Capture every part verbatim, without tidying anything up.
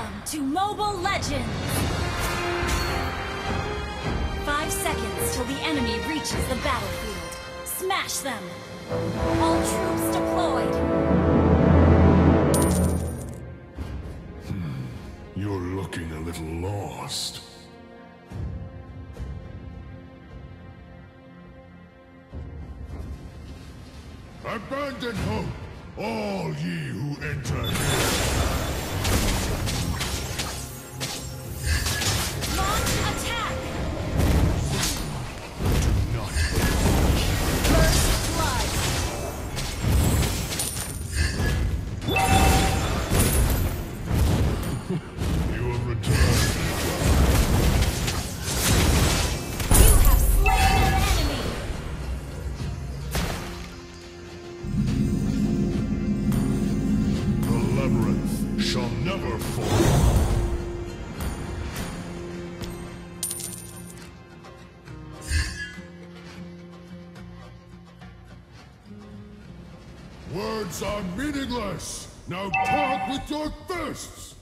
Welcome to Mobile Legends! Five seconds till the enemy reaches the battlefield. Smash them! All troops deployed! Hmm. You're looking a little lost. Abandon hope, all ye who enter here. Launch attack! Do not First blood! You have returned. You have slain an enemy! The labyrinth shall never fall. Words are meaningless! Now talk with your fists!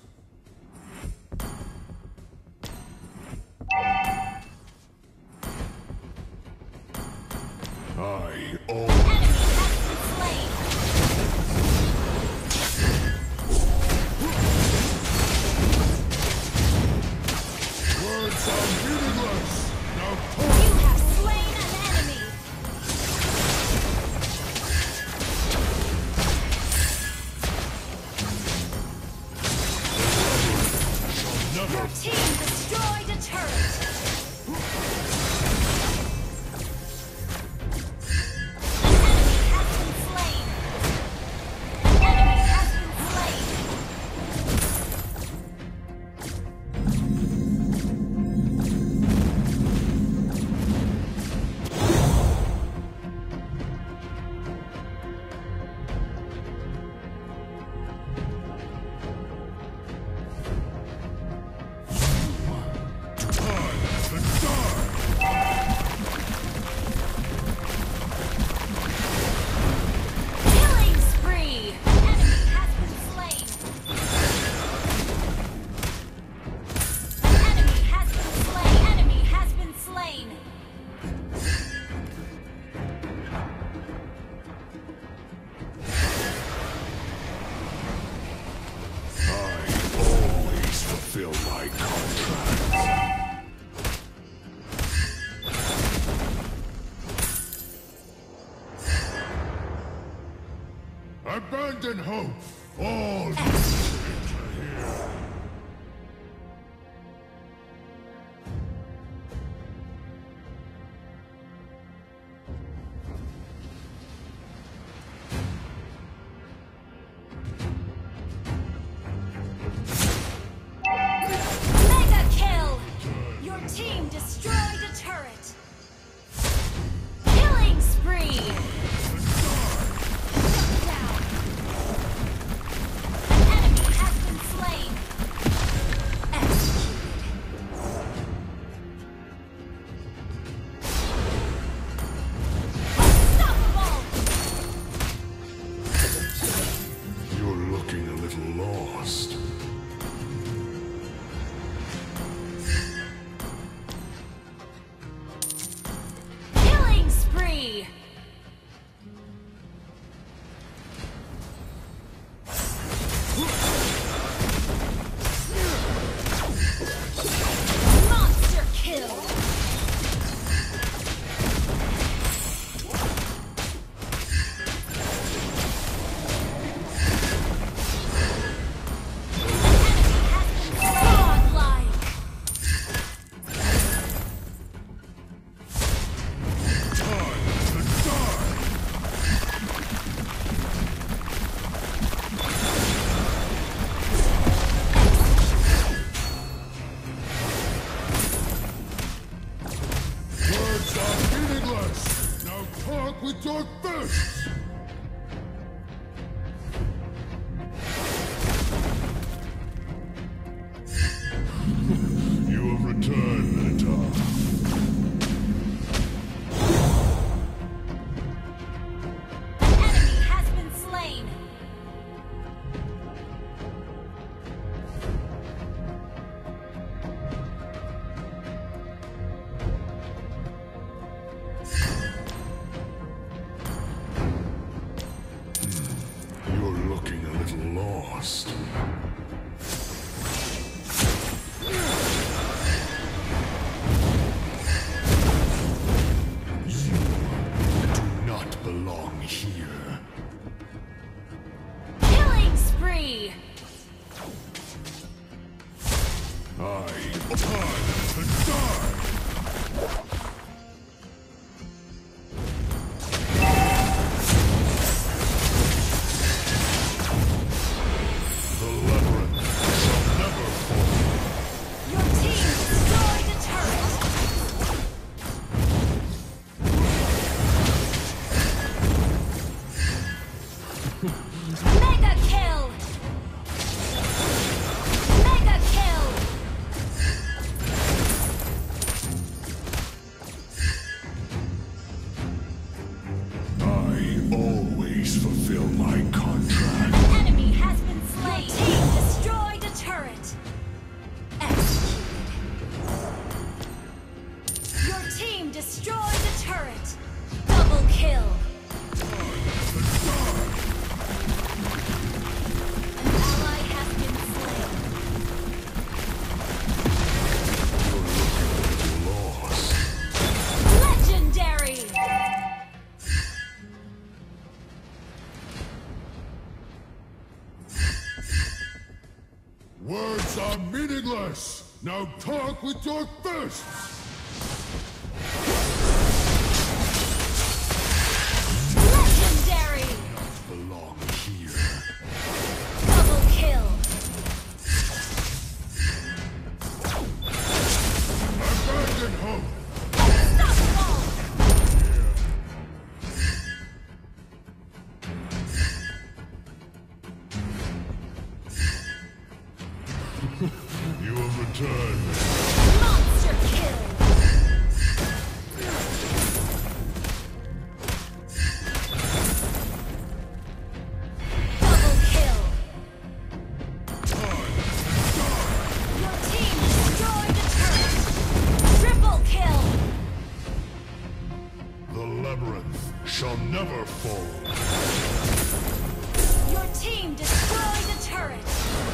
I own. Enemy has been slain! Words are meaningless! Now You talk! have slain an enemy! Shall Your never. team destroyed a turret! Enemy has been slain! Enemy has been slain! Killing spree! Enemy has been slain! Enemy has been slain! Enemy has been slain! I always fulfill my contract. Abandon hope, all you enter here. Mega kill! Your team destroyed a turret! Killing spree! Shut down! An enemy has been slain! Executed! Unstoppable! You're looking a little lost. Killing spree! Monster kill! Godlike! Time to die! Words are meaningless! Now talk with your fists! You have returned, Minotaur. Enemy has been slain! destroyed the turret. Double kill. An ally has been slain. Legendary. Words are meaningless! Now talk with your fists! Legendary. Belong here. Double kill. Abandon hope! Unstoppable. You have returned. Monster kill. Double kill. Your team destroyed a turret. Triple kill. The labyrinth shall never fall. Your team destroyed a turret.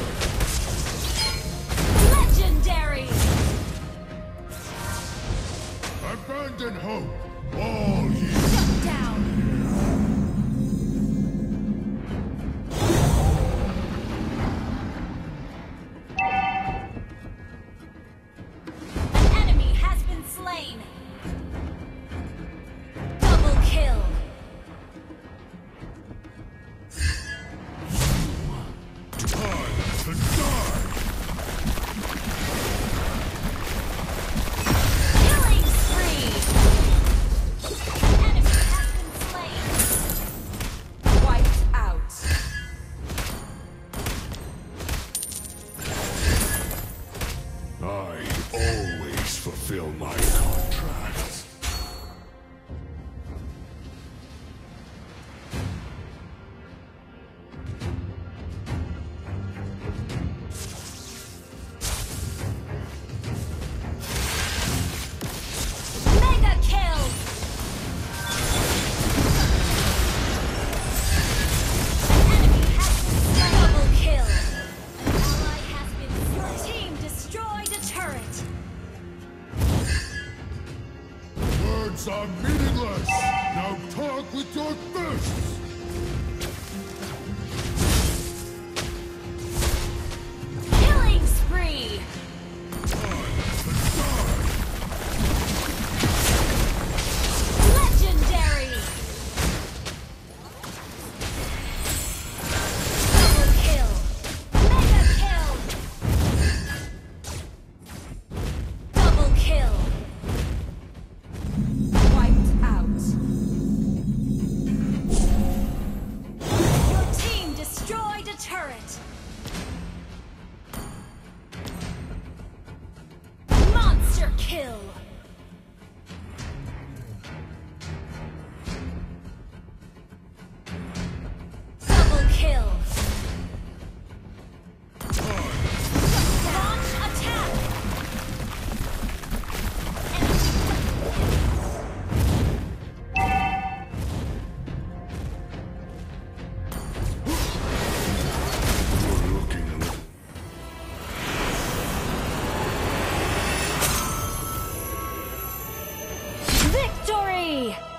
Legendary. Abandon hope! All ye! Shut down. An enemy has been slain. Double kill. Time to die! Killing spree. An enemy has been slain. Wiped out. I always fulfill my contracts. Mega kill. An enemy has been slain. Double kill. An ally has been slain. Your team destroyed a turret. Words are meaningless! Now talk with your fists! Killing spree. Legendary. Double kill. Mega kill. Double kill. Wiped out. Your team destroyed a turret. Monster kill. Double kill. Launch attack. You're looking a little... Victory!